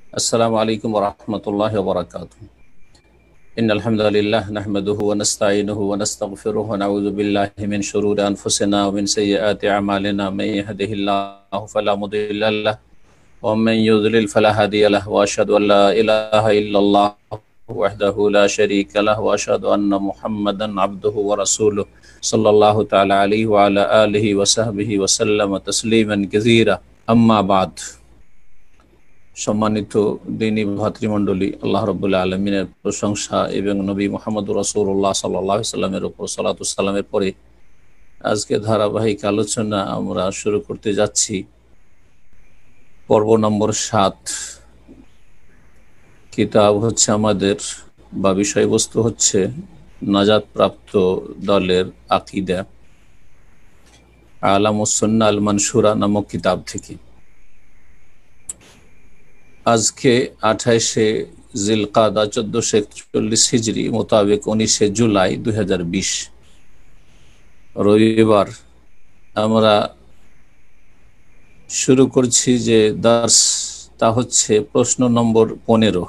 अस्सलामु अलैकुम वरहमतुल्लाहि वबरकातुहू। इन्नल हम्दुलिल्लाह नहमदुहु व नस्तईनुहु व नस्तगफिरुहु व नऊज़ु बिल्लाहि मिन शुरूरि अनफुसिना व मिन सय्यिआति अमालिना मन यहदिहिल्लाहु फला मुदिल्ल लहु व मन युद्लिल फला हादिय लहु व अशहदु अल्ला इलाहा इल्लल्लाह वहदहु ला शरीका लहु व अशहदु अन्ना मुहम्मदन अब्दुहु व रसूलुहु सल्लल्लाहु तआला अलैहि व अला आलिहि व सहबिहि व सल्लम तस्लीमान कसीरा। अम्मा बाद। सम्मानित दीनी भातृमंडলী, আল্লাহ রাব্বুল আলামিনের প্রশংসা এবং নবী মুহাম্মদ রাসূলুল্লাহ সাল্লাল্লাহু আলাইহি সাল্লামের উপর সালাতু সালামের পরে আজকে ধারাবাহিক আলোচনা আমরা শুরু করতে যাচ্ছি। পর্ব নম্বর 7। কিতাব হচ্ছে আমাদের বা বিষয়বস্তু হচ্ছে নাজাত প্রাপ্ত দলের আকীদা, আলামুস সুন্নাহ আল মানসুরা নামক কিতাব থেকে। আজকে 28শে জিলকাদা 1441 হিজরি মোতাবেক 19শে জুলাই 2020 রবিবার আমরা শুরু করছি যে দার্স, তা হচ্ছে প্রশ্ন নম্বর 15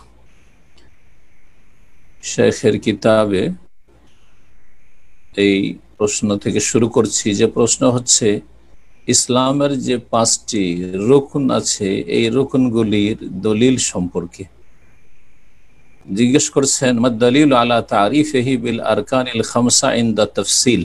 শেখের কিতাবে। এই প্রশ্ন থেকে শুরু করছি, যে প্রশ্ন হচ্ছে ইসলামের যে 5টি রুকন আছে এই রুকনগুলির দলিল সম্পর্কে জিজ্ঞেস করছেন। মাদ-দালিল আলা তারিফিহি বিল আরকানিল খামসা ইনদা তাফসিল।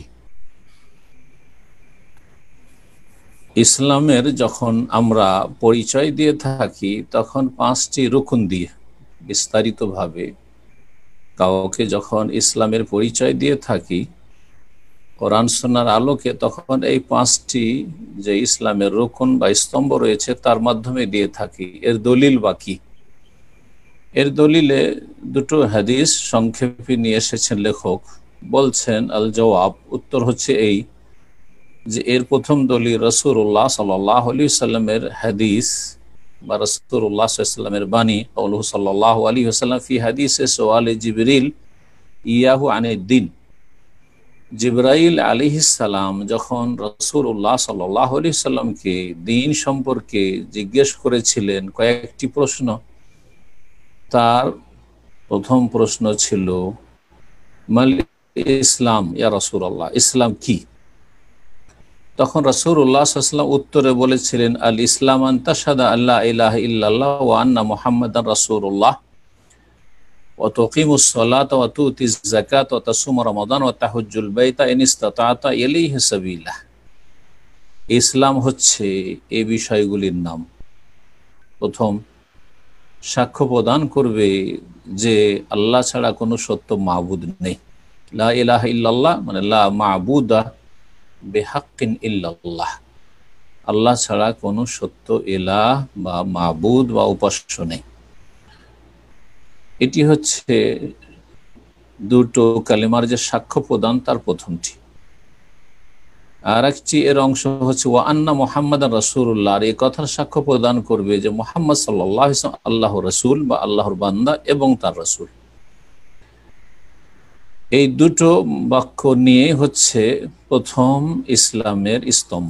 ইসলামের যখন আমরা পরিচয় দিয়ে থাকি তখন 5টি রুকন দিয়ে বিস্তারিতভাবে কাউকে যখন ইসলামের পরিচয় দিয়ে থাকি কোরআন সুন্নাহর আলোকে, তখন এই 5টি যে ইসলামের রুকন বা স্তম্ভ রয়েছে তার মাধ্যমে দিয়ে থাকি। এর দলিল বাকি, এর দলিলে দুটো হাদিস সংক্ষেপে নিয়ে এসেছেন লেখক। বলছেন আল জওয়াব, উত্তর হচ্ছে এই যে এর প্রথম দলিল রাসূলুল্লাহ সাল্লাল্লাহু আলাইহি ওয়াসাল্লামের হাদিস বা রাসূলুল্লাহ সাল্লাল্লাহু আলাইহি ওয়াসাল্লামের বাণী, কাউলুহু সাল্লাল্লাহু আলাইহি ওয়াসাল্লাম ফি হাদিসে সুআলে জিবরিল ইয়াহু আনিদ দ্বীন। জিবরাইল আলাইহিস সালাম যখন রাসূলুল্লাহ সাল্লাল্লাহু আলাইহি ওয়াসাল্লামকে দ্বীন সম্পর্কে জিজ্ঞেস করেছিলেন কয়েকটি প্রশ্ন, তার প্রথম প্রশ্ন ছিল মাল ইসলাম ইয়া রাসূলুল্লাহ, ইসলাম কি? তখন রাসূলুল্লাহ সাল্লাল্লাহু আলাইহি ওয়াসাল্লাম উত্তরে বলেছিলেন আল ইসলাম আন তাশহাদা আল্লা ইলাহা ইল্লাল্লাহ ওয়া আন্না মুহাম্মাদান রাসূলুল্লাহ ওয়া তুকিমুস সালাতা ওয়া তুতিজ যাকাতা ওয়া তাসুমু রমাদান ওয়া তাহুজ্জুল বাইতা ইন ইসতাতা'তা ইলাইহি সাবিলা। ইসলাম হচ্ছে এই বিষয়গুলির নাম। প্রথম, সাক্ষ্য প্রদান করবে যে আল্লাহ ছাড়া কোনো সত্য মাবুদ নেই। লা ইলাহা ইল্লাল্লাহ মানে লা মাবুদা বিহাক্কিন ইল্লাল্লাহ, আল্লাহ ছাড়া কোনো সত্য ইলাহ বা মাবুদ বা উপাস্য নেই। এটি হচ্ছে দুটো কালিমার যে সাক্ষ্য প্রদান তার প্রথমটি। আর একটি এর অংশ হচ্ছে ওয়া আন্না মুহাম্মাদান রাসূলুল্লাহ, আর এই কথার সাক্ষ্য প্রদান করবে যে মুহাম্মদ সাল্লাল্লাহু আলাইহি ওয়াসাল্লাম আল্লাহর রাসূল বা আল্লাহর বান্দা এবং তার রাসূল। এই দুটো বাক্য নিয়ে হচ্ছে প্রথম ইসলামের স্তম্ভ।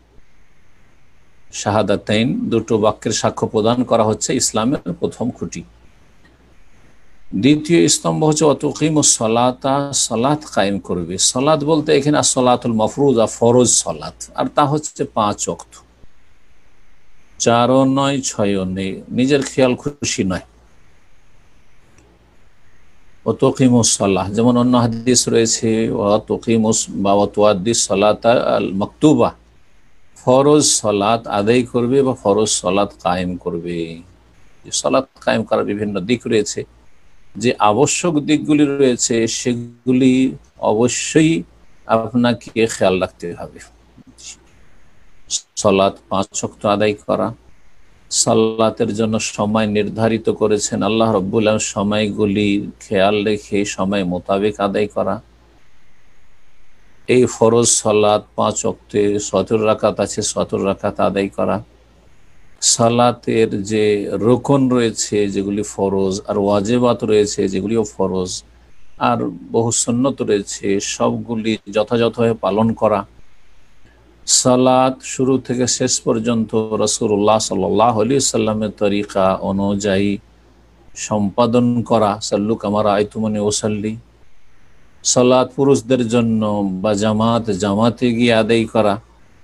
শাহাদাতাইন, দুটো বাক্যের সাক্ষ্য প্রদান করা হচ্ছে ইসলামের প্রথম খুঁটি। দ্বিতীয় স্তম্ভ হচ্ছে ওয়াতুকিমুস সালাতা, সালাত কায়েম করবে। সালাত বলতে এখানে আসসালাতুল মাফরুজা, ফরজ সালাত, আর তা হচ্ছে 5 ওয়াক্ত, 4ও নয় 6ও নেই, নিজের খেয়াল খুশি নয়। ওয়াতুকিমুস সালাহ, যেমন অন্য হাদিস রয়েছে ওয়াতুকিমুস বা ওয়াতুআদ্দিস সালাতা আল মাকতুবা, ফরজ সালাত আদায় করবে বা ফরজ সালাত কায়েম করবে। সালাত কায়েম করার বিভিন্ন দিক রয়েছে, যে আবশ্যক দিকগুলি রয়েছে সেগুলি অবশ্যই আপনাকে খেয়াল রাখতে হবে। সালাত 5 ওয়াক্ত আদায় করা, সালাতের জন্য সময় নির্ধারিত করেছেন আল্লাহ রাব্বুল আলামিন, সময়গুলি খেয়াল রেখে সময় মোতাবেক আদায় করা। এই ফরজ সালাত 5 ওয়াক্তে 17 রাকাত আছে, 17 রাকাত আদায় করা। সালাতের যে রুকন রয়েছে যেগুলি ফরজ, আর ওয়াজিবাত রয়েছে যেগুলিও ফরজ, আর বহু সুন্নত রয়েছে, সবগুলি যথাযথভাবে পালন করা। সালাত শুরু থেকে শেষ পর্যন্ত রাসূলুল্লাহ সাল্লাল্লাহু আলাইহি সাল্লামের তরিকা অনুযায়ী সম্পাদন করা, সাল্লু কামা রাআইতুমুনি উসাল্লি। সালাত পুরুষদের জন্য বা জামাতে গিয়ে আদায় করা,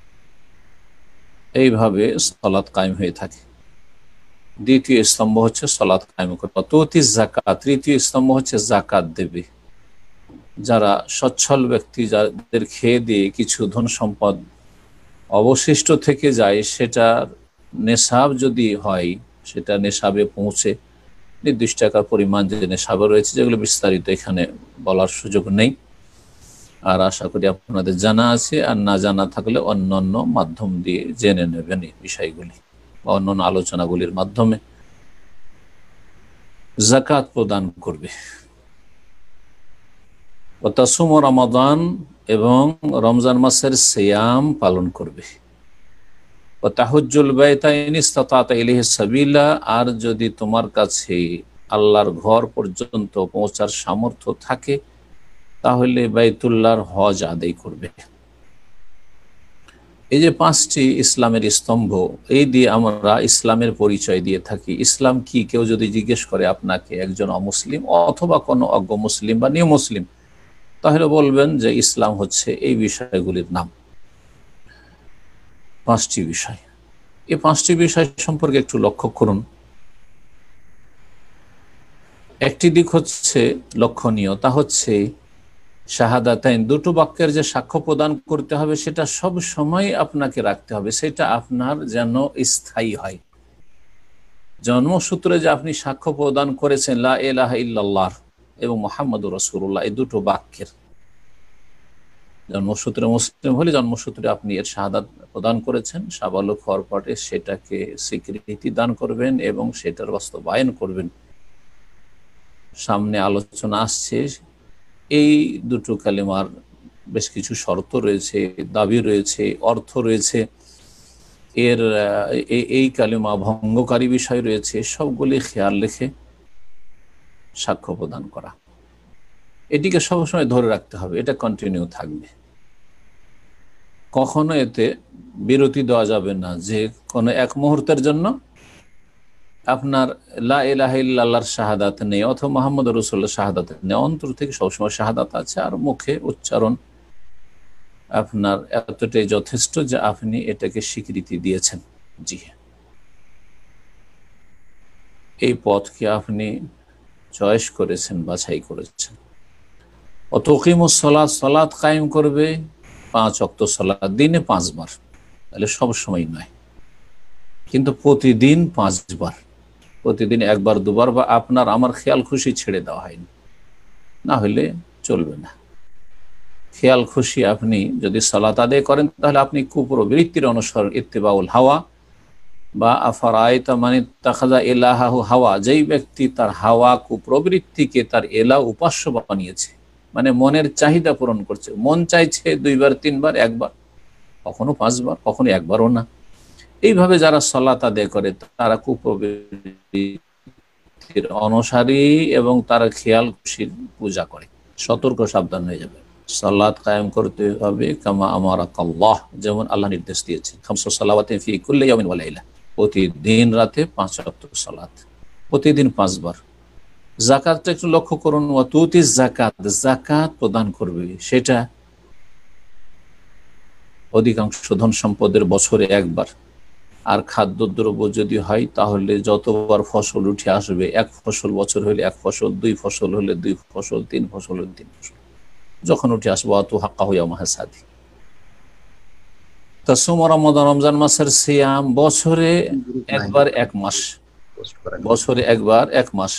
এইভাবে সালাত কায়েম হয়ে থাকে। দ্বিতীয় স্তম্ভ হচ্ছে সালাত কায়েম করা। তুতি যাকাত, তৃতীয় স্তম্ভ হচ্ছে যাকাত দেবে। যারা সচ্ছল ব্যক্তি, যাদের খেয়ে দিয়ে কিছু ধন সম্পদ অবশিষ্ট থেকে যায়, সেটার নেশাব যদি হয়, সেটা নেশাবে পৌঁছে, নির্দিষ্ট টাকার পরিমাণ যে নেশাবে রয়েছে, যেগুলো বিস্তারিত এখানে বলার সুযোগ নেই। আর আশা করি আপনাদের জানা আছে, আর না জানা থাকলে অন্যান্য মাধ্যম দিয়ে জেনে নেবেন এই বিষয়গুলি, বা অন্যান্য আলোচনাগুলির মাধ্যমে। যাকাত প্রদান করবে। ও তাসুম রমাদান, এবং রমজান মাসের সিয়াম পালন করবে। ও তাহুজ্জুল বাইতা ইন ইসতাতা ইলাইহি সাবিলা, আর যদি তোমার কাছে আল্লাহর ঘর পর্যন্ত পৌঁছার সামর্থ্য থাকে, তাহলে বাইতুল্লাহর হজ আদায় করবে। এই যে পাঁচটি ইসলামের স্তম্ভ, এই দিয়ে আমরা ইসলামের পরিচয় দিয়ে থাকি। ইসলাম কি কেউ যদি জিজ্ঞেস করে আপনাকে, একজন অমুসলিম অথবা কোনো অজ্ঞ মুসলিম বা নিউ মুসলিম, তাহলে বলবেন যে ইসলাম হচ্ছে এই বিষয়গুলির নাম। পাঁচটি বিষয়। এই পাঁচটি বিষয় সম্পর্কে একটু লক্ষ্য করুন। একটি দিক হচ্ছে লক্ষণীয়, তা হচ্ছে শাহাদাতাইন, দুটো বাক্যের যে সাক্ষ্য প্রদান করতে হবে, সেটা সব সময় আপনাকে রাখতে হবে। সেটা আপনার যেন স্থায়ী হয়। জন্মসূত্রে যে আপনি সাক্ষ্য প্রদান করেছেন লা ইলাহা ইল্লাল্লাহ এবং মুহাম্মাদুর রাসূলুল্লাহ, এই দুটো বাক্যের, জন্মসূত্রে মুসলিম হলে জন্মসূত্রে আপনি এর শাহাদাত প্রদান করেছেন, সাবালক হওয়ার পরে সেটাকে স্বীকৃতি দান করবেন এবং সেটার বাস্তবায়ন করবেন। সামনে আলোচনা আসছে, এই দুটো কালেমার বেশ কিছু শর্ত রয়েছে, দাবি রয়েছে, অর্থ রয়েছে, এর এই কালেমা ভঙ্গকারী বিষয় রয়েছে, সবগুলি খেয়াল রেখে সাক্ষ্য প্রদান করা। এটিকে সবসময় ধরে রাখতে হবে, এটা কন্টিনিউ থাকবে। কখনো এতে বিরতি দেওয়া যাবে না, যে কোনো এক মুহূর্তের জন্য আপনার লা ইলাহা ইল্লাল্লাহর শাহাদাত নেই অথবা মুহাম্মদ রাসূলুল্লাহ শাহাদাত নেই। অন্তর থেকে সবসময় শাহাদাত আছে, আর মুখে উচ্চারণ আপনার এতটাই যথেষ্ট যে আপনি এটাকে স্বীকৃতি দিয়েছেন। জি হ্যাঁ, এই পথকে আপনি চয়েস করেছেন, বাছাই করেছেন। ও তুকিমুস সালাত, সালাত কায়েম করবে, 5 ওয়াক্ত সালাত, দিনে 5 বার। তাহলে সব সময় নয়, কিন্তু প্রতিদিন 5 বার, প্রতিদিন 1 বার 2 বার, বা আপনার আমার খেয়াল খুশি ছেড়ে দেওয়া হয়নি, না হলে চলবে না। খেয়াল খুশি আপনি যদি সালাত আদায় করেন, তাহলে আপনি কুপ্রবৃত্তির অনুসরণ, ইত্তিবাউল হাওয়া, বা আফারায়তা মান ইত্তাখাযা ইলাহাহু হাওয়া, যেই ব্যক্তি তার হাওয়া কুপ্রবৃত্তিকে তার এলাহ উপাস্য বানিয়েছে, মানে মনের চাহিদা পূরণ করছে, মন চাইছে 2 বার 3 বার, 1 বার, কখনো 5 বার, কখনো 1 বারও না। এইভাবে যারা সালাত আদায় করে তারা কুপ্রবৃত্তির অনুসারী, এবং তারা খেয়াল খুশির পূজা করে। সতর্ক সাবধান হয়ে যাবে। সালাত কায়েম করতে হবে কামা আমারাকাল্লাহ, যেমন আল্লাহ নির্দেশ দিয়েছেন। খামসু সালাওয়াতিন ফি কুল্লি ইয়াউমিন ওয়া লাইলা, প্রতিদিন রাতে 5 ওয়াক্ত সালাত, প্রতিদিন 5 বার। যাকাতটা একটু লক্ষ্য করুন। ওয়া তুতি যাকাত, যাকাত প্রদান করবে, সেটা অধিকাংশ ধন সম্পদের বছরে 1 বার। আর খাদ্যদ্রব্য যদি হয়, তাহলে যতবার ফসল উঠে আসবে, 1 ফসল বছর হলে 1 ফসল, 2 ফসল হলে 2 ফসল, 3 ফসল হলে 3 ফসল, যখন উঠে আসবো। অত হাক্কাহু ইয়াউমা হাসাদি। তাসুম রমাদান, রমজান মাসের সিয়াম, বছরে একবার 1 মাস, বছরে একবার 1 মাস।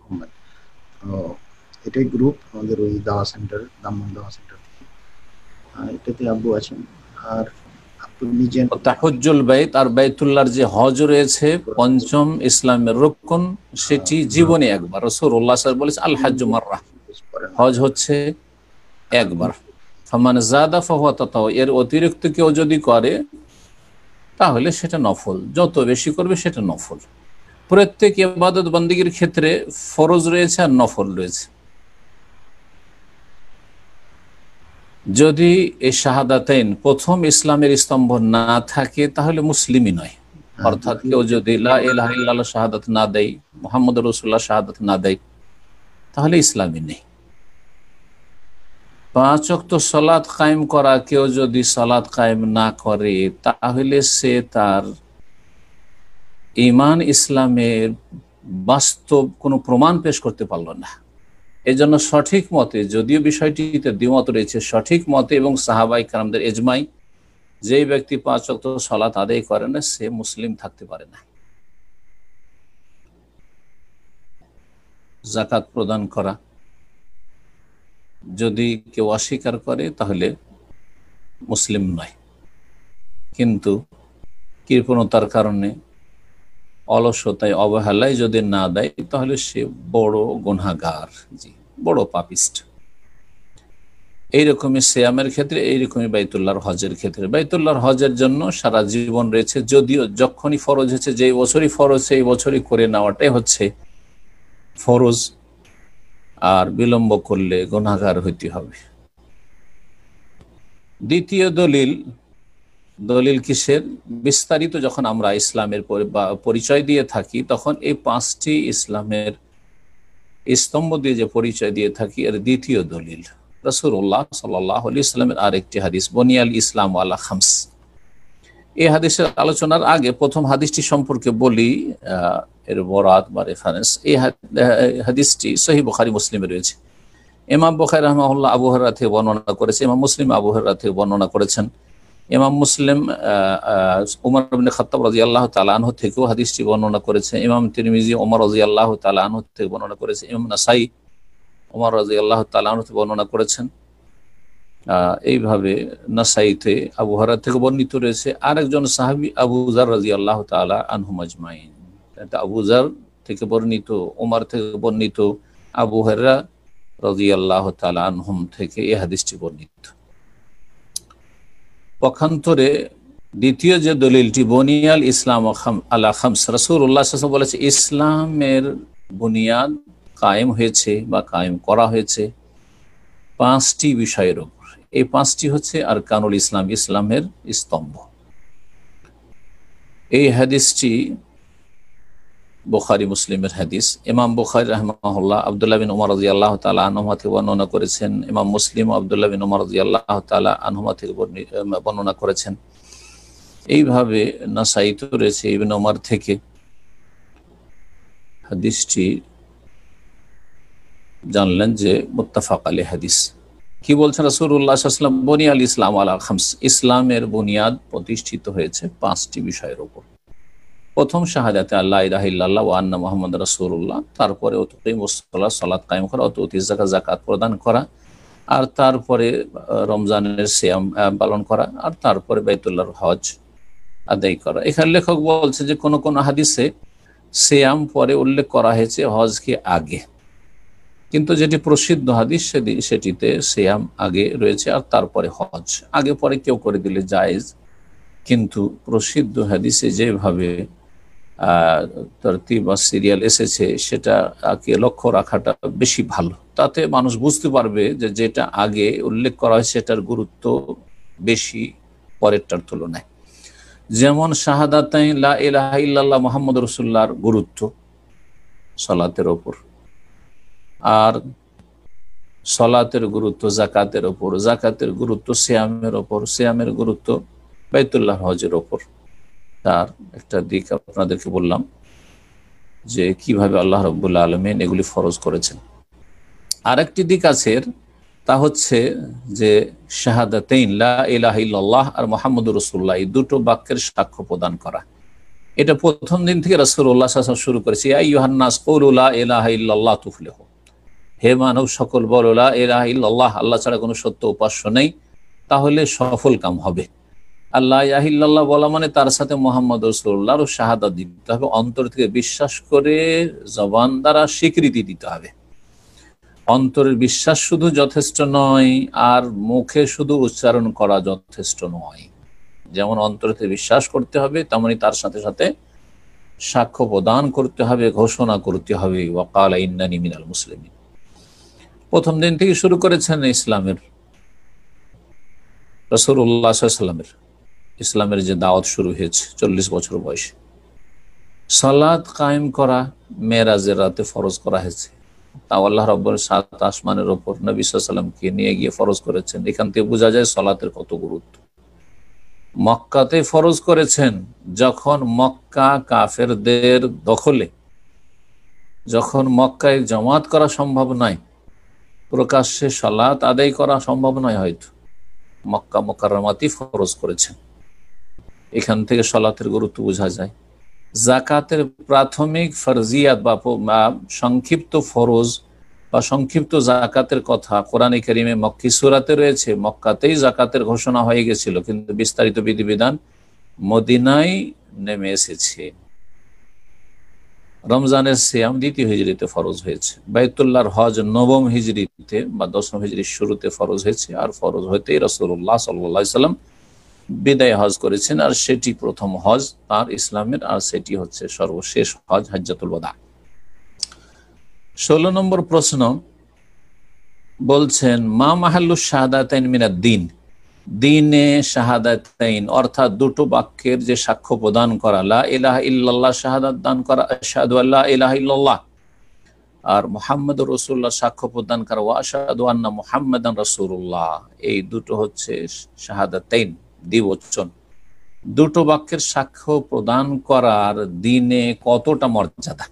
এটাই গ্রুপ আমাদের ওই দাওয়া সেন্টার, দামন দাওয়া সেন্টার, এটাতে আব্বু আছেন। আর আব্বু নিজে তাহুজ্জুল বাইত, আর বাইতুল্লাহর যে হজ রয়েছে, 5ম ইসলামের রুকন, সেটি জীবনে একবার। রাসূলুল্লাহ সাল্লাল্লাহু আলাইহি ওয়াসাল্লাম বলেছেন আল হাজ্জু মাররা, হজ হচ্ছে একবার। ফামান যাদা ফাহুয়া তাতাও, এর অতিরিক্ত কেউ যদি করে তাহলে সেটা নফল, যত বেশি করবে সেটা নফল। প্রত্যেক ইবাদত বন্দেগীর ক্ষেত্রে ফরজ রয়েছে আর নফল রয়েছে। যদি এই শাহাদাতাইন প্রথম ইসলামের স্তম্ভ না থাকে তাহলে মুসলিমই নয়। অর্থাৎ কেউ যদি লা ইলাহা ইল্লাল্লাহ শাহাদাত না দেয়, মুহাম্মদ রাসূলুল্লাহ শাহাদাত না দেয়, তাহলে ইসলামই নেই। 5 ওয়াক্ত সালাত কায়েম করা, কেউ যদি সালাত কায়েম না করে তাহলে সে তার ঈমান ইসলামের বাস্তব কোনো প্রমাণ পেশ করতে পারল না। এই জন্য সঠিক মতে, যদিও বিষয়টিতে দ্বিমত রয়েছে, সঠিক মতে এবং সাহাবায়ে কেরামদের ইজমাই, যেই ব্যক্তি 5 ওয়াক্ত সালাত আদায় করে না সে মুসলিম থাকতে পারে না। যাকাত প্রদান করা যদি কেউ অস্বীকার করে তাহলে মুসলিম নয়, কিন্তু কৃপণতার কারণে, অলসতায়, অবহেলায় যদি না দেয় তাহলে সে বড় গুনাহগার, জি, বড় পাপিষ্ট। এইরকমই সিয়ামের ক্ষেত্রে, এইরকমই বাইতুল্লাহর হজের ক্ষেত্রে। বাইতুল্লাহর হজের জন্য সারা জীবন রয়েছে, যদিও যখনই ফরজ হয়েছে, যেই বছরই ফরজ সেই বছরই করে নেওয়াটাই হচ্ছে ফরজ, আর বিলম্ব করলে গুনাহগার হইতে হবে। দ্বিতীয় দলিল কিসের? বিস্তারিত যখন আমরা ইসলামের পরিচয় দিয়ে থাকি তখন এই 5টি ইসলামের স্তম্ভ দিয়ে যে পরিচয় দিয়ে থাকি এর দ্বিতীয় দলিল রাসূলুল্লাহ সাল্লাল্লাহু আলাইহি ওয়াসাল্লামের আরেকটি হাদিস, বুনিয়াল ইসলাম আলা খামস। এই হাদিসের আলোচনার আগে প্রথম হাদিসটি সম্পর্কে বলি, এর বরাত বা রেফারেন্স। এই হাদিসটি সহিহ বুখারী মুসলিমে রয়েছে। ইমাম বুখারী রাহিমাহুল্লাহ আবু হুরায়রা থেকে বর্ণনা করেছে, ইমাম মুসলিম আবু হুরায়রা থেকে বর্ণনা করেছেন। ইমাম মুসলিম উমর ইবনে খাত্তাব রাদিয়াল্লাহু তাআলা আনহু থেকেও হাদিসটি বর্ণনা করেছে। ইমাম তিরমিজি ওমর রাদিয়াল্লাহু তাআলা আনহু থেকে বর্ণনা করেছে। ইমাম নাসাই ওমর রাদিয়াল্লাহু তাআলা আনহু থেকে বর্ণনা করেছেন। এইভাবে নাসাইতে আবু হুরায়রা থেকে বর্ণিত রয়েছে। আরেকজন সাহাবী আবু যার রাদিয়াল্লাহু তাআলা আনহুম আজমাইন, এটা আবু যার থেকে বর্ণিত, ওমর থেকে বর্ণিত, আবু হুরায়রা রাদিয়াল্লাহু তাআলা আনহুম থেকে এই হাদিসটি বর্ণিত। পক্ষান্তরে দ্বিতীয় যে দলিলটি, বুনিয়াল ইসলাম আলা খামস, রাসূলুল্লাহ সাল্লাল্লাহু আলাইহি ওয়াসাল্লাম বলেছে ইসলামের বুনিয়াদ কায়েম হয়েছে বা কায়েম করা হয়েছে 5টি বিষয়ের উপর। এই 5টি হচ্ছে আরকানুল ইসলাম, ইসলামের স্তম্ভ। এই হাদিসটি বুখারী মুসলিমের হাদিস। ইমাম বুখারী রাহিমাহুল্লাহ আব্দুল্লাহ বিন উমর রাদিয়াল্লাহু তাআলা আনহুমা থেকে বর্ণনা করেছেন। ইমাম মুসলিম আব্দুল্লাহ বিন উমর রাদিয়াল্লাহু তাআলা আনহুমা থেকে বর্ণনা করেছেন। এইভাবে নাসাইতে রয়েছে ইবনে উমর থেকে। হাদিসটি জানলেন যে মুত্তাফাক আলাইহি হাদিস। কি বলছেন রাসূলুল্লাহ সাল্লাল্লাহু আলাইহি ওয়াসাল্লাম? বুনিয়াল ইসলাম আলা খামস, ইসলামের বুনিয়াদ প্রতিষ্ঠিত হয়েছে 5টি বিষয়ের উপর। প্রথম শাহাদাতে আল্লাহ ইলাহা ইল্লাল্লাহ ওয়া আন্না মুহাম্মাদুর রাসূলুল্লাহ, তারপরে সালাত কায়েম করা, যাকাত প্রদান করা, আর তারপরে রমজানের সিয়াম পালন করা, আর তারপরে বাইতুল্লাহর হজ আদায় করা। এখানে লেখক বলছে যে কোন কোন হাদিসে সিয়াম পরে উল্লেখ করা হয়েছে, হজকে আগে, কিন্তু যেটি প্রসিদ্ধ হাদিস সেটিতে সিয়াম আগে রয়েছে আর তারপরে হজ। আগে পরে কেউ করে দিলে জায়েজ, কিন্তু প্রসিদ্ধ হাদিসে যেভাবে তরতিব বা সিরিয়াল এসেছে সেটাকে লক্ষ্য রাখাটা বেশি ভালো। তাতে মানুষ বুঝতে পারবে যে যেটা আগে উল্লেখ করা হয় সেটার গুরুত্ব বেশি পরেরটার তুলনায়। যেমন শাহাদাতাইন লা ইলাহা ইল্লাল্লাহ মুহাম্মাদুর রাসূলুল্লাহর গুরুত্ব সালাতের ওপর, আর সালাতের গুরুত্ব যাকাতের ওপর, যাকাতের গুরুত্ব সিয়ামের ওপর, সিয়ামের গুরুত্ব বাইতুল্লাহ হজের ওপর। তার একটা দিক আপনাদেরকে বললাম যে কিভাবে আল্লাহ রাব্বুল আলামিন এগুলি ফরজ করেছেন। আরেকটি দিক আছে, তা হচ্ছে যে শাহাদাতাইন লা ইলাহা ইল্লাল্লাহ আর মুহাম্মাদুর রাসূলুল্লাহ, এই দুটো বাক্যের সাক্ষ্য প্রদান করা। এটা প্রথম দিন থেকে রাসূলুল্লাহ সাল্লাল্লাহু আলাইহি ওয়াসাল্লাম শুরু করেছে, ইয়া আইয়ুহান নাস কুলু লা ইলাহা ইল্লাল্লাহ তুফলিহু, হে মানব সকল বলো লা ইলাহা ইল্লাল্লাহ, আল্লাহ ছাড়া কোনো সত্য উপাস্য নেই, তাহলে সফল কাম হবে। আল্লাহ ইলাহা ইল্লাল্লাহ বলা মানে তার সাথে মুহাম্মদ রাসূলুল্লাহর শাহাদাত দিতে হবে, অন্তর থেকে বিশ্বাস করে জবান দ্বারা স্বীকৃতি দিতে হবে। অন্তরের বিশ্বাস শুধু যথেষ্ট নয়, আর মুখে শুধু উচ্চারণ করা যথেষ্ট নয়। যেমন অন্তরে বিশ্বাস করতে হবে, তেমনি তার সাথে সাথে সাক্ষ্য প্রদান করতে হবে, ঘোষণা করতে হবে ওয়াকালা ইন্নানি মিনাল মুসলিমিন। প্রথম দিন থেকে শুরু করেছেন ইসলামের রাসূলুল্লাহ সাল্লাল্লাহু আলাইহি ওয়াসাল্লামের ইসলামের যে দাওয়াত শুরু হয়েছে 40 বছর বয়সে, সালাত কায়েম করা মেরাজের রাতে ফরজ করা হয়েছে। তাও আল্লাহ রাব্বুল 7 আসমানের ওপর নবী সাল্লাল্লাহু আলাইহি ওয়াসাল্লামকে নিয়ে গিয়ে ফরজ করেছেন। এখান থেকে বোঝা যায় সালাতের কত গুরুত্ব। মক্কাতে ফরজ করেছেন যখন মক্কা কাফেরদের দখলে, যখন মক্কায় জামাত করা সম্ভব নয়, প্রকাশ্যে সালাত আদায় করা সম্ভব নয়, হয়তো মক্কা মুকাররমাতেই ফরজ করেছেন। এখান থেকে সালাতের গুরুত্ব বোঝা যায়। যাকাতের প্রাথমিক ফরজিয়াত বা সংক্ষিপ্ত ফরজ বা সংক্ষিপ্ত যাকাতের কথা কোরআনে কারিমে মক্কি সূরাতে রয়েছে। মক্কাতেই যাকাতের ঘোষণা হয়ে গেছিল, কিন্তু বিস্তারিত বিধিবিধান মদিনায় নেমে এসেছে। রমজানের সিয়াম 2য় হিজরিতে ফরজ হয়েছে। বাইতুল্লাহর হজ 9ম হিজরিতে বা 10ম হিজরির শুরুতে ফরজ হয়েছে। আর ফরজ হইতেই রাসূলুল্লাহ সাল্লাল্লাহু আলাইহি ওয়াসাল্লাম বিদায় হজ করেছেন, আর সেটি প্রথম হজ তার ইসলামের, আর সেটি হচ্ছে সর্বশেষ হজ, হাজ্জাতুল ওয়াদা। 16 নম্বর প্রশ্ন বলছেন, মা মাহাল্লু শাহাদাতাইন মিনাদ দ্বীন, দ্বীনে শাহাদাতাইন অর্থাৎ দুটো বাক্যের যে সাক্ষ্য প্রদান করা, লা ইলাহা ইল্লাল্লাহ শাহাদাত দান করা, আশহাদু আল্লা ইলাহা ইল্লাল্লাহ, আর মুহাম্মাদুর রাসূলুল্লাহ সাক্ষ্য প্রদান করা, ওয়া আশহাদু আন্না মুহাম্মাদান রাসূলুল্লাহ, এই দুটো হচ্ছে শাহাদাতাইন, দ্বিবচন। দুটো বাক্যের সাক্ষ্য প্রদান করার দ্বীনে কতটা মর্যাদা,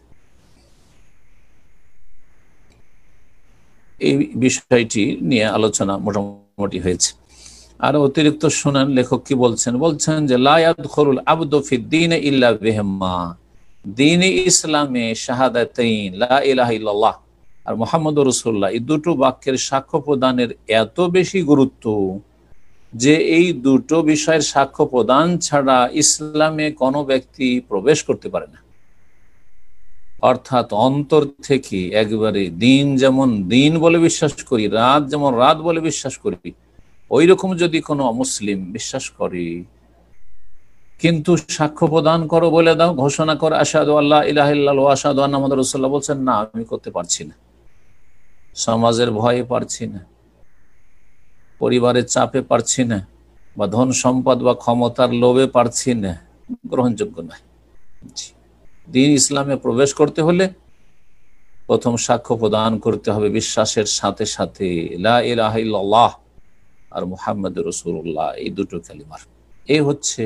এই বিষয়টি নিয়ে আলোচনা মোটামুটি হয়েছে। আর অতিরিক্ত শুনেন লেখক কি বলছেন। বলছেন যে লা ইয়াদখুলুল আবদু ফিদ-দীনি ইল্লা বিহিমা, দ্বীনে ইসলামে শাহাদাতাইন লা ইলাহা ইল্লাল্লাহ আর মুহাম্মাদুর রাসূলুল্লাহ, এই দুটো বাক্যের সাক্ষ্য প্রদানের এত বেশি গুরুত্ব যে এই দুটো বিষয়ের সাক্ষ্য প্রদান ছাড়া ইসলামে কোনো ব্যক্তি প্রবেশ করতে পারে না। অর্থাৎ অন্তর থেকে একবারে দিন যেমন দিন বলে বিশ্বাস করি, রাত যেমন রাত বলে বিশ্বাস করি, ওই রকম যদি কোনো অমুসলিম বিশ্বাস করে, কিন্তু সাক্ষ্য প্রদান করো, বলে দাও, ঘোষণা করো আশহাদু আল্লা ইলাহা ইল্লাল্লাহ ওয়া আশহাদু আন্না মুহাম্মাদার রাসূলুল্লাহ, বলছেন না আমি করতে পারছি না, সমাজের ভয়ে পারছি না, পরিবারের চাপে পারছি না, বা ধন সম্পদ বা ক্ষমতার লোভে পারছি না, গ্রহণযোগ্য নয়। দ্বীন ইসলামে প্রবেশ করতে হলে প্রথম সাক্ষ্য প্রদান করতে হবে বিশ্বাসের সাথে সাথে লা ইলাহা ইল্লাল্লাহ আর মুহাম্মাদুর রাসূলুল্লাহ, এই দুটো কালিমার। এই হচ্ছে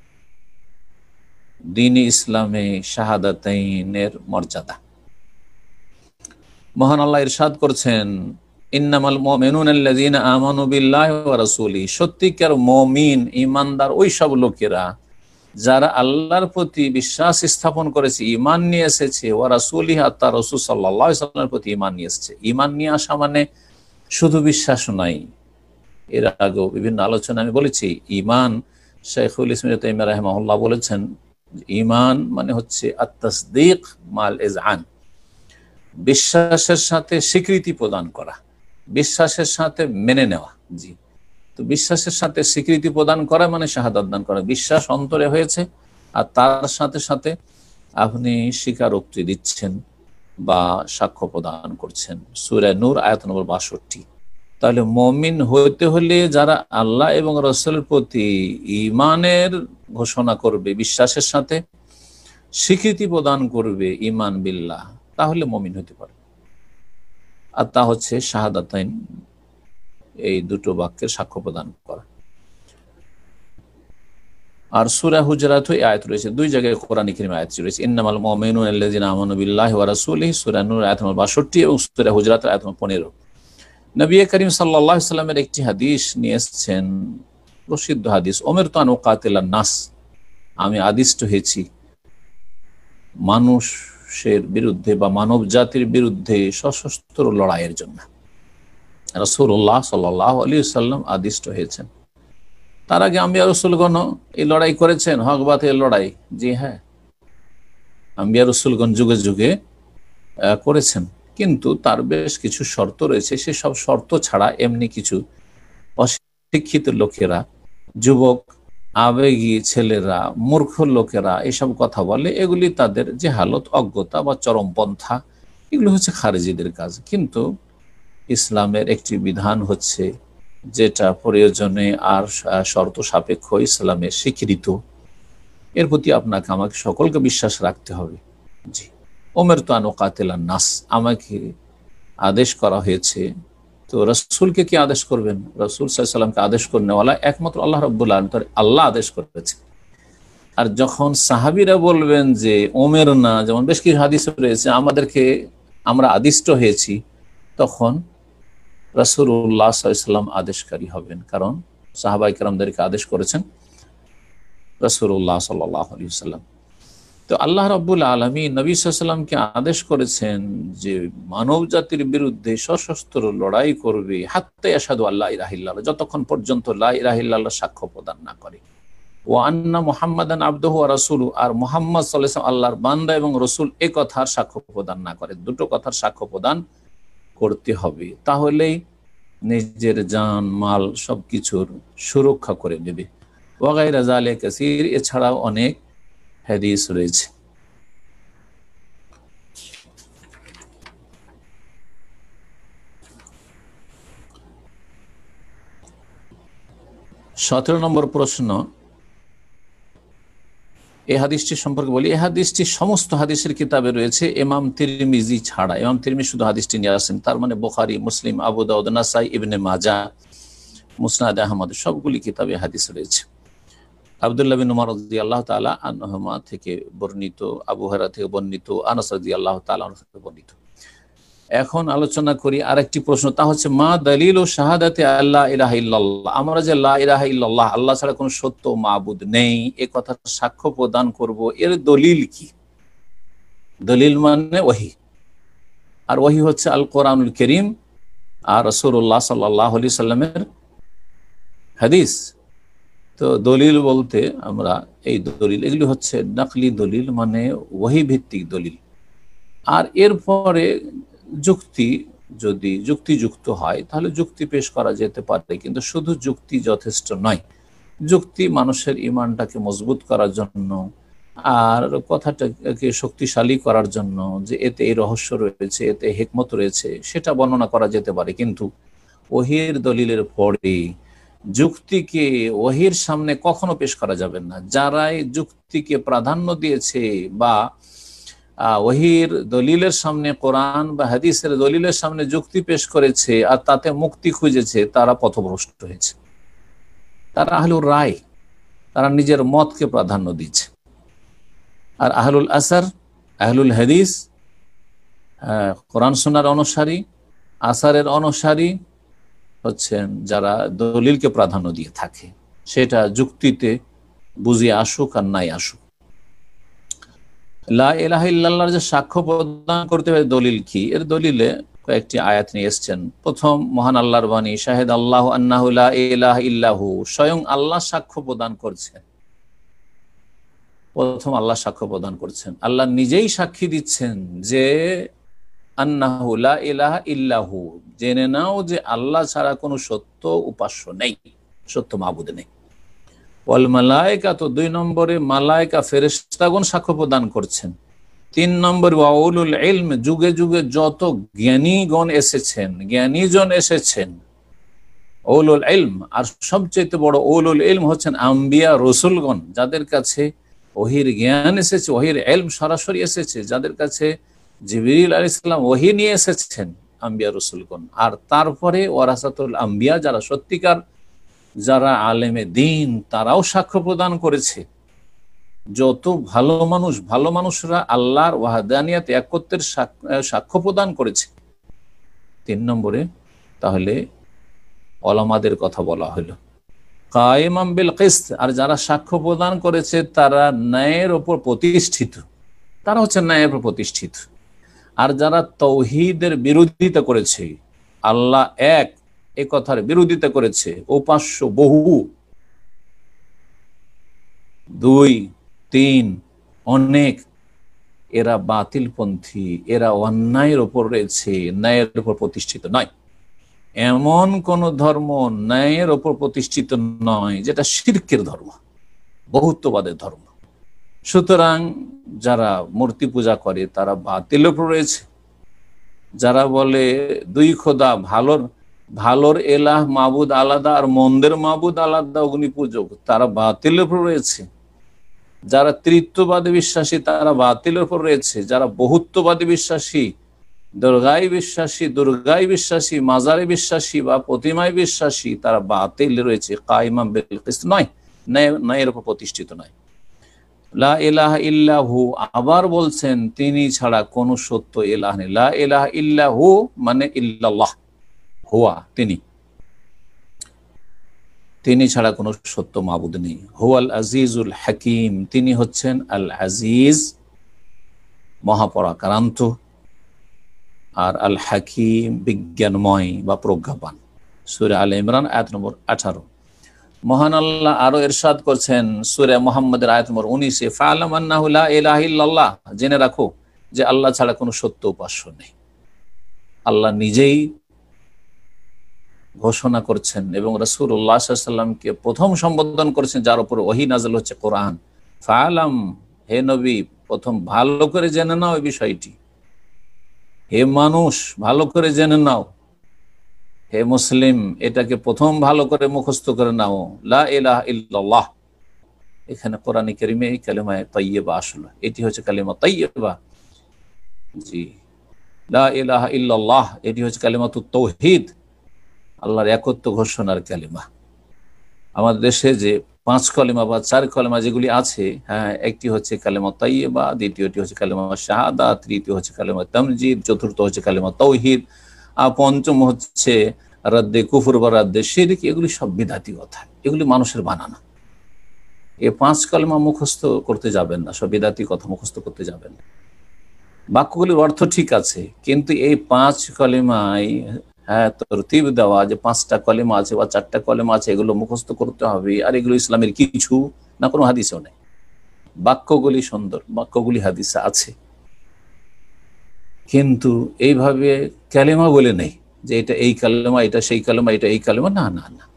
দ্বীন ইসলামে শাহাদাতাইনের মর্যাদা। মহান আল্লাহ ইরশাদ করছেন, ইন্নামাল মুমিনুনা আল্লাযীনা আমানু বিল্লাহি ওয়া রাসূলিহি, সত্যিকার মুমিন ঈমানদার ওই সব লোকেরা যারা আল্লাহর প্রতি বিশ্বাস স্থাপন করেছে, ঈমান নিয়ে এসেছে, ওয়া রাসূলিহি আর তার রাসূল সাল্লাল্লাহু আলাইহি ওয়াসাল্লামের প্রতি ঈমান নিয়ে এসেছে। ঈমান নিয়ে আসা মানে শুধু বিশ্বাস নয়। এর আগেও বিভিন্ন আলোচনা আমি বলেছি, ঈমান শাইখুল ইসলাম ইবনে তাইমিয়া রাহিমাহুল্লাহ বলেছেন, ঈমান মানে হচ্ছে আত-তাসদীক মাল ইযআন, বিশ্বাসের সাথে স্বীকৃতি প্রদান করা, বিশ্বাসের সাথে মেনে নেওয়া। জি, তো বিশ্বাসের সাথে স্বীকৃতি প্রদান করা মানে শাহাদাত দান করা। বিশ্বাস অন্তরে হয়েছে আর তার সাথে সাথে আপনি স্বীকারোক্তি দিচ্ছেন বা সাক্ষ্য প্রদান করছেন। সূরা নূর আয়াত নম্বর 62। তাহলে মুমিন হইতে হলে যারা আল্লাহ এবং রাসূলের প্রতি ঈমানের ঘোষণা করবে, বিশ্বাসের সাথে স্বীকৃতি প্রদান করবে, ঈমান বিল্লাহ, তাহলে মুমিন হতে পারে। আর তা হচ্ছে শাহাদাতাইন, এই দুটো বাক্যের সাক্ষ্য প্রদান করা। আর সূরা হুজরাত এই আয়াত রয়েছে, দুই জায়গায় কোরআন কারীমে আয়াত রয়েছে, ইন্নামাল মুমিনুনা আল্লাযীনা আমানু বিল্লাহি ওয়া রাসূলিহি, সূরা নূর আয়াত নম্বর 62 এবং সূরা হুজরাত আয়াত নম্বর 15। নবী করিম সাল্লাল্লাহু আলাইহি ওয়াসাল্লামের একটি হাদিস নিয়ে এসেছেন, প্রসিদ্ধ হাদিস, উমিরতু আন উকাতিলান নাস, আমি আদিষ্ট হয়েছি মানুষের বিরুদ্ধে বা মানব জাতির বিরুদ্ধে সশস্ত্র লড়াইয়ের জন্য। রাসূলুল্লাহ সাল্লাল্লাহু আলাইহি ওয়াসাল্লাম আদিষ্ট হয়েছেন। তার আগে আম্বিয়া রাসূলগণ এই লড়াই করেছেন, হক বাতিলের লড়াই। জি হ্যাঁ, আম্বিয়া রাসূলগণ যুগে যুগে করেছেন, কিন্তু তার বেশ কিছু শর্ত রয়েছে। সেসব শর্ত ছাড়া এমনি কিছু অশিক্ষিত লোকেরা, যুবক, আবেগী ছেলেরা, মূর্খ লোকেরা এসব কথা বলে, এগুলি তাদের যে হালত, অজ্ঞতা বা চরমপন্থা, এগুলো হচ্ছে খারেজিদের কাজ। কিন্তু ইসলামের একটি বিধান হচ্ছে যেটা প্রয়োজনে আর শর্ত সাপেক্ষ ইসলামের স্বীকৃত, এর প্রতি আপনাকে আমাকে সকলকে বিশ্বাস রাখতে হবে। জি, ওমের তো আনুকাতিলান নাস, আমাকে আদেশ করা হয়েছে। তো রসুলকে কি আদেশ করবেন? রসুল সাল্লামকে আদেশ করনেওয়ালা একমাত্র আল্লাহ রাব্বুল আলামিন, আল্লাহ আদেশ করেছে। আর যখন সাহাবীরা বলবেন যে ওমের না, যেমন বেশ কিছু হাদিস রয়েছে আমরা আদিষ্ট হয়েছি, তখন রাসূলুল্লাহ সাল্লাল্লাহু আলাইহি ওয়াসাল্লাম আদেশকারী হবেন, কারণ সাহাবায়ে কেরামদেরকে আদেশ করেছেন রাসূলুল্লাহ সাল্লাল্লাহু আলাইহি ওয়াসাল্লাম। তো আল্লাহ রাব্বুল আলামিন নবী সাল্লাল্লাহু আলাইহি ওয়াসাল্লামকে আদেশ করেছেন যে মানব জাতির বিরুদ্ধে সশস্ত্র লড়াই করবে, হাত্তা ইয়াশহাদু আল্লা ইলাহা ইল্লাল্লাহ, যতক্ষণ পর্যন্ত লা ইলাহা ইল্লাল্লাহ সাক্ষ্য প্রদান না করে, ওয়া আন্না মুহাম্মাদান আবদুহু ওয়া রাসূলুহু, আর মুহাম্মদ সাল্লাল্লাহু আলাইহি ওয়াসাল্লাম আল্লাহর বান্দা এবং রাসূল, এই কথার সাক্ষ্য প্রদান না করে। দুটো কথার সাক্ষ্য প্রদান করতে হবে, তাহলেই নিজের জান মাল সবকিছুর সুরক্ষা করে নেবে। ওয়া গায়রা যালিকা কাসীর, এছাড়াও অনেক হাদিস রয়েছে। সতেরো নম্বর প্রশ্ন, এই হাদিসটি সম্পর্কে বলি। এই হাদিসটি সমস্ত হাদিসের কিতাবে রয়েছে, ইমাম তিরমিজি ছাড়া। ইমাম তিরমিজি শুধু হাদিসটি নিয়ে আসেন, তার মানে বুখারী, মুসলিম, আবু দাউদ, নাসাই, ইবনে মাজাহ, মুসনাদ আহমদ, সবগুলি কিতাবে হাদিস রয়েছে। আব্দুল্লাহ বিন উমর রাদিয়াল্লাহু তাআলা আনহুমা থেকে বর্ণিত, আবু হুরায়রা থেকে বর্ণিত, আনাস রাদিয়াল্লাহু তাআলা আনহু থেকে বর্ণিত। এখন আলোচনা করি আরেকটি প্রশ্ন, তা হচ্ছে মা দলিল ও শাহাদাতে আল্লা ইলাহা ইল্লাল্লাহ, আমরা যে লা ইলাহা ইল্লাল্লাহ, আল্লাহ ছাড়া কোনো সত্য মাবুদ নেই, এ কথা সাক্ষ্য প্রদান করব, এর দলিল কি? দলিল মানে ওহী, আর ওহী হচ্ছে আল কোরআনুল কারীম আর রাসূলুল্লাহ সাল্লাল্লাহু আলাইহি সাল্লামের হাদিস। তো দলিল বলতে আমরা এই দলিল, এগুলি হচ্ছে নকলি দলিল, মানে ওহী ভিত্তিক দলিল। আর এরপরে যুক্তি, যদি যুক্তিযুক্ত হয় তাহলে যুক্তি পেশ করা যেতে পারে, কিন্তু শুধু যুক্তি যথেষ্ট নয়। যুক্তি মানুষের ঈমানটাকে মজবুত করার জন্য আর কথাটাকে শক্তিশালী করার জন্য, যে এতে এই রহস্য রয়েছে, এতে হিকমত রয়েছে, সেটা বর্ণনা করা যেতে পারে। কিন্তু ওহীর দলিলের পরে যুক্তিকে ওহীর সামনে কখনো পেশ করা যাবে না। যারাই যুক্তিকে প্রাধান্য দিয়েছে বা ওহীর দলিলের সামনে, কোরআন বা হাদিসের দলিলের সামনে যুক্তি পেশ করেছে আর তাতে মুক্তি খুঁজেছে, তারা পথভ্রষ্ট হয়েছে। তারা আহলুর রায়, তারা নিজের মতকে প্রাধান্য দিচ্ছে। আর আহলুল আসার, আহলুল হাদিস, কোরআন সুন্নাহর অনুসারী, আসারের অনুসারী হচ্ছেন যারা দলিলকে প্রাধান্য দিয়ে থাকে, সেটা যুক্তিতে বুঝিয়ে আসুক আর নাই আসুক। লা ইলাহা ইল্লাল্লাহর যে সাক্ষ্য প্রদান করতে হবে, দলিল কি? এর দলিলে কয়েকটি আয়াত নিয়ে এসেছেন। প্রথম, মহান আল্লাহর বাণী, শাহেদ আল্লাহু আন্নাহু লা ইলাহা ইল্লাহু, স্বয়ং আল্লাহ সাক্ষ্য প্রদান করছেন। প্রথম আল্লাহ সাক্ষ্য প্রদান করছেন, আল্লাহ নিজেই সাক্ষী দিচ্ছেন যে আন্নাহু লা ইলাহা ইল্লাহু, জেনে নাও যে আল্লাহ ছাড়া কোনো সত্য উপাস্য নেই, সত্য মাবুদ নেই। ওয়াল মালায়েকা, তো দুই নম্বরে মালায়েকা ফেরেশতাগণ সাক্ষ্য প্রদান করছেন। তিন নম্বর ওয়া উলুল ইলম, যুগে যুগে যত জ্ঞানীগণ এসেছেন, জ্ঞানীজন এসেছেন, উলুল ইলম। আর সবচেয়ে বড় উলুল ইলম হচ্ছেন আম্বিয়া রসুলগণ, যাদের কাছে ওহীর জ্ঞান এসেছে, ওহীর ইলম সরাসরি এসেছে, যাদের কাছে জিবরিল আলাইহিস সালাম ওহী নিয়ে এসেছেন, আম্বিয়া রসুলগণ। আর তারপরে ওয়ারাসাতুল আম্বিয়া, যারা সত্যিকার, যারা আলেমে দ্বীন, তারাও সাক্ষ্য প্রদান করেছে। যত ভালো মানুষরা আল্লাহর ওয়াহদানিয়াত, একত্বের সাক্ষ্য প্রদান করেছে। তিন নম্বরে তাহলে ওলামাদের কথা বলা হলো, কায়েমান বিল কিসত, আর যারা সাক্ষ্য প্রদান করেছে তারা ন্যায়ের ওপর প্রতিষ্ঠিত, তারা হচ্ছে ন্যায়ের উপর প্রতিষ্ঠিত। আর যারা তাওহীদের বিরোধিতা করেছে, আল্লাহ এক এ কথার বিরোধিতা করেছে, উপাস্য বহু, দুই তিন অনেক, এরা বাতিলপন্থী, এরা অন্যায়ের ওপর রয়েছে, ন্যায়ের উপর প্রতিষ্ঠিত নয়। এমন কোন ধর্ম ন্যায়ের ওপর প্রতিষ্ঠিত নয় যেটা শিরকের ধর্ম, বহুত্ববাদের ধর্ম। সুতরাং যারা মূর্তি পূজা করে তারা বাতিলের উপর রয়েছে। যারা বলে দুই খোদা, ভালোর ভালোর এলাহ মাবুদ আলাদা আর মন্দের মাবুদ আলাদা, অগ্নি পূজক, তারা বাতিলের উপর রয়েছে। যারা তৃতীয়বাদী বিশ্বাসী তারা বাতিলের উপর রয়েছে। যারা বহুত্ববাদী বিশ্বাসী, দুর্গায় বিশ্বাসী, মাজারে বিশ্বাসী বা প্রতিমায় বিশ্বাসী, তারা বাতিল রয়েছে, কায়িমান বিল কিসত নয়, ন্যায়ের উপর প্রতিষ্ঠিত নয়। লা ইলাহা ইল্লাহু, আবার বলছেন তিনি ছাড়া কোন সত্য ইলাহ নেই। লা ইলাহা ইল্লাহু মানে ইল্লাল্লাহ, হুয়া তিনি ছাড়া কোনো সত্য মাবুদ নেই। হুয়াল আজিজুল হাকিম, তিনি হচ্ছেন আল আজিজ মহাপরাক্রান্ত, আর আল হাকিম বিজ্ঞানময় বা প্রজ্ঞাবান। সূরা আলে ইমরান আয়াত নম্বর 18। মহান আল্লাহ আরো ইরশাদ করছেন সূরা মুহাম্মদের আয়াত নম্বর 19, ফা'লাম আন্নাহু লা ইলাহা ইল্লাল্লাহ, জেনে রাখো যে আল্লাহ ছাড়া কোনো সত্য উপাস্য নেই। আল্লাহ নিজেই ঘোষণা করছেন এবং রাসূলুল্লাহ সাল্লাল্লাহু আলাইহি ওয়াসাল্লামকে প্রথম সম্বোধন করেছেন, যার উপর ওহী নাযিল হচ্ছে কোরআন। ফা'লাম, হে নবী, প্রথম ভালো করে জেনে নাও এই বিষয়টি। হে মানুষ, ভালো করে জেনে নাও। হে মুসলিম, এটাকে প্রথম ভালো করে মুখস্থ করে নাও, লা ইলাহা ইল্লাল্লাহ। এখানে কোরআনে কারিমে এই কালিমা তাইয়্যিবা আসলে, এটি হচ্ছে কালিমা তাইয়্যিবা। জি, লা ইলাহা ইল্লাল্লাহ, এটি হচ্ছে কালিমাতুত তাওহীদ, আল্লাহর একত্ব ঘোষণার কালিমা। আমাদের দেশে যে 5 কলিমা বা 4 কলিমা যেগুলি আছে, হ্যাঁ, একটি হচ্ছে কালিমা তাইয়্যিবা, দ্বিতীয়টি হচ্ছে কালিমা শাহাদাত, তৃতীয় হচ্ছে কালিমা তামজিদ, চতুর্থ হচ্ছে কালিমা তাওহীদ, আর পঞ্চম হচ্ছে রাদ্দে কুফর বা রাদ্দে শিরক। এগুলি সব বিদআতি কথা, এগুলি মানুষের বানানো। এই 5 কলিমা মুখস্থ করতে যাবেন না, সব বিদআতি কথা মুখস্থ করতে যাবেন না। বাক্যগুলির অর্থ ঠিক আছে, কিন্তু এই 5 কলিমায়, হ্যাঁ, তরতিব দেওয়া যে 5টা কলিমা আছে বা 4টা কলিমা আছে, এগুলো মুখস্থ করতে হবে, আর এগুলো ইসলামের কিছু না, কোনো হাদিসেও নেই। বাক্যগুলি সুন্দর, বাক্যগুলি হাদিসে আছে, কিন্তু এইভাবে কালেমা বলে নেই যে এটা এই কালেমা, এটা সেই কালেমা, এটা এই কালেমা, না না না।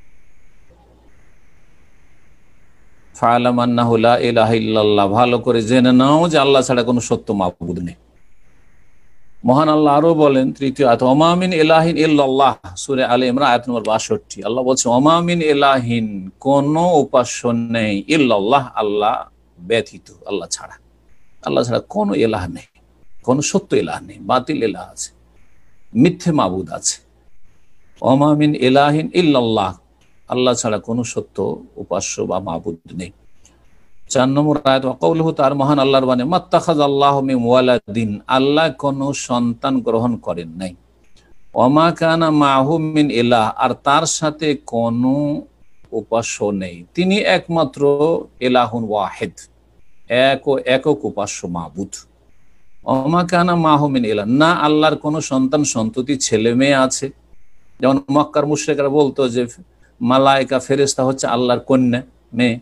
ফা'লাম আন্নাহু লা ইলাহা ইল্লাল্লাহ, ভালো করে জেনে নাও যে আল্লাহ ছাড়া কোনো সত্য মাবুদ নেই। মহান আল্লাহ আরো বলেন তৃতীয় আয়াত, ওমা মিন ইলাহিন ইল্লাল্লাহ, সূরা আলে ইমরান আয়াত নম্বর 62। আল্লাহ বলছে ওমা মিন ইলাহিন, কোন উপাস্য নেই, ইল্লাল্লাহ, আল্লাহ ব্যতীত, আল্লাহ ছাড়া। আল্লাহ ছাড়া কোনো ইলাহ নেই, কোনো সত্য ইলাহ নেই, বাতিল ইলাহ আছে, মিথ্যে মাবুদ আছে। ওমা মিন ইলাহিন ইল্লাল্লাহ, আল্লাহ ছাড়া কোনো সত্য উপাস্য বা মাবুদ নেই। 4 নম্বর আয়াত, ওয়াকাউলুহু, তার মহান আল্লাহর বাণী, মাত্তাখাযাল্লাহু মিন ওয়ালাদিন, আল্লাহ কোনো সন্তান গ্রহণ করেন নাই। ওমা কানা মাহু মিন ইলাহ, আর তার সাথে কোনো উপাস্য নেই, তিনি একমাত্র ইলাহুন ওয়াহিদ, একক উপাস্য মাবুদ। ওমা কানা মাহু মিন ইলাহ, না আল্লাহর কোনো সন্তান সন্ততি ছেলে মেয়ে আছে। যেমন মক্কার মুশরিকরা বলতো যে মালায়েকা ফেরেশতা হচ্ছে আল্লাহর কন্যা, মেয়ে।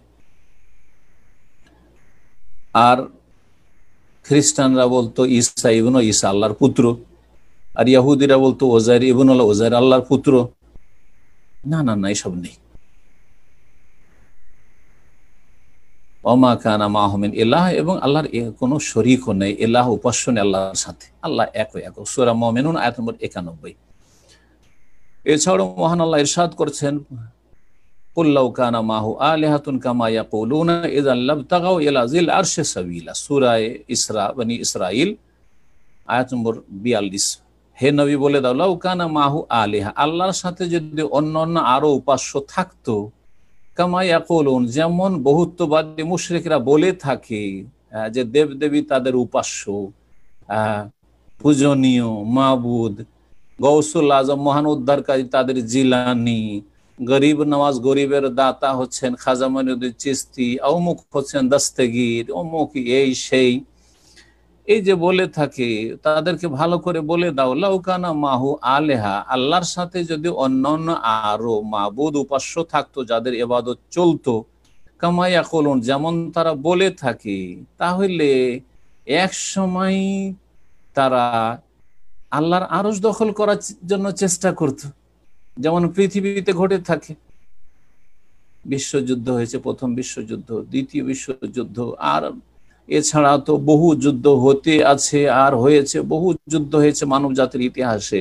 আর খ্রিস্টানরা বলতো ঈসা ইবনে ঈসা আল্লাহর পুত্র, আর ইহুদিরা বলতো ওজাইর ইবনে ওজাইর আল্লাহর পুত্র। না না না, এসব নেই। ওমা কানা মাহু মিন ইলাহ, এবং আল্লাহর কোনো শরীকও নেই, ইলাহ উপাস্য নেই আল্লাহর সাথে, আল্লাহ এক। সূরা মুমিনুন আয়াত নম্বর 91। এছাড়াও মহান আল্লাহ ইরশাদ করছেন, কুল লাউ কানা মাহু আলিহাতুন কামা ইয়াকুলুনা ইযাল লাবতাগাউ ইলা যিল আরশি সাবিলা, সূরা ইসরা, বনি ইসরাইল আয়াত নম্বর 42। হে নবী, বলে দাও, লাউ কানা মাহু আলিহা, আল্লাহর সাথে যদি অন্যান্য আরো উপাস্য থাকতো, কামা ইয়াকুলুন, যেমন বহুত্ববাদী মুশরিকরা বলে থাকে যে দেবদেবী তাদের উপাস্য, পূজনীয় মাবুদ, গৌসুল আজম মহান উদ্ধারকারী তাদের জিলানি, গরিব নওয়াজ গরিবের দাতা হচ্ছেন খাজা মঈনুদ্দিন চিশতি, অমুক হচ্ছেন দস্তগীর, অমুক এই সেই, এই যে বলে থাকে, তাদেরকে ভালো করে বলে দাও, লাউ কানা মাহু আলেহা, আল্লাহর সাথে যদি অন্যান্য আরো মাবুদ উপাস্য থাকতো যাদের ইবাদত চলতো, কামা ইয়াকুলুন, যেমন তারা বলে থাকে, তাহলে এক সময় তারা আল্লাহর আরশ দখল করার জন্য চেষ্টা করত, যেমন পৃথিবীতে ঘটে থাকে। বিশ্বযুদ্ধ হয়েছে, প্রথম বিশ্বযুদ্ধ, দ্বিতীয় বিশ্বযুদ্ধ, আর এছাড়া তো বহু যুদ্ধ হতে আছে আর হয়েছে, বহু যুদ্ধ হয়েছে মানব জাতির ইতিহাসে।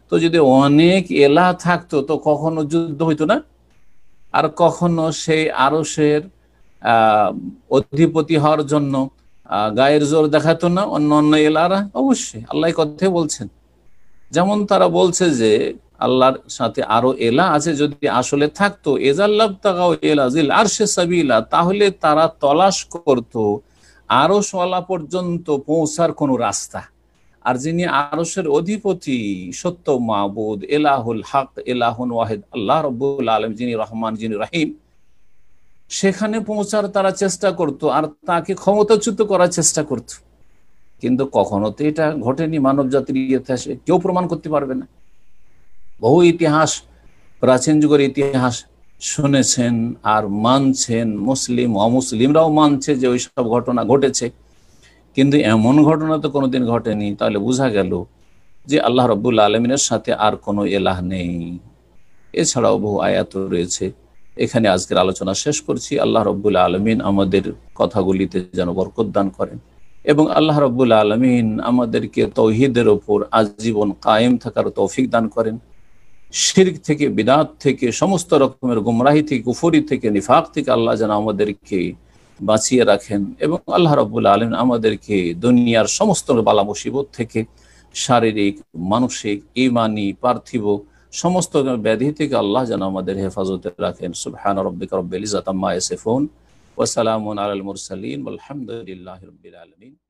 তো যদি অনেক এলাহ থাকতো তো কখনো যুদ্ধ হইতো না, আর কখনো সেই আরশের অধিপতি হওয়ার জন্য গায়ের জোর দেখাতো না অন্য অন্য এলারা। অবশ্যই আল্লাহ কথাই বলছেন। যেমন তারা বলছে যে আল্লাহর সাথে আরো এলা আছে, যদি আসলে থাকতো এজাল্লাহ তাকাও এলাজিল আরশে সাবিলা, তাহলে তারা তলাশ করত আরশ ওয়ালা পর্যন্ত পৌঁছার কোন রাস্তা। আর যিনি আরশের অধিপতি, সত্য মাবুদ, এলাহুল হক, এলাহুন ওয়াহিদ আল্লাহ রাব্বুল আলামিন, যিনি রহমান, যিনি রহিম, সেখানে পৌঁছার তারা চেষ্টা করত আর তাকে ক্ষমতাচ্যুত করার চেষ্টা করত। কিন্তু কখনো তো এটা ঘটেনি মানব জাতির ইতিহাসে, কেউ প্রমাণ করতে পারবে না। বহু ইতিহাস, প্রাচীন যুগের ইতিহাস শুনেছেন আর মানছেন, মুসলিম অমুসলিমরাও মানছে যে ওইসব ঘটনা ঘটেছে, কিন্তু এমন ঘটনা তো কোনোদিন ঘটেনি। তাহলে বোঝা গেল যে আল্লাহ রাব্বুল আলামিনের সাথে আর কোনো এলাহ নেই। এছাড়াও বহু আয়াত রয়েছে। এখানে আজকের আলোচনা শেষ করছি। আল্লাহ রাব্বুল আলামিন আমাদের কথাগুলিতে যেন বরকত দান করেন এবং আল্লাহ রাব্বুল আলামিন আমাদেরকে তৌহিদের ওপর আজীবন কায়েম থাকার তৌফিক দান করেন। শিরক থেকে, বিদআত থেকে, সমস্ত রকমের গুমরাহি থেকে, কুফরি থেকে, নিফাক থেকে আল্লাহ যেন আমাদেরকে বাঁচিয়ে রাখেন এবং আল্লাহ রাব্বুল আলামিন আমাদেরকে দুনিয়ার সমস্ত বালা মুসিবত থেকে, শারীরিক, মানসিক, ঈমানি, পার্থিব সমস্ত ব্যাধি থেকে আল্লাহ যেন আমাদের হেফাজতে রাখেন। সুবহান রাব্বিকা রাব্বিল ইজ্জাতি আম্মা ইয়াসিফুন ওয়া সালামুন আলাল মুরসালিন ওয়ালহামদুলিল্লাহি রাব্বিল আলামিন।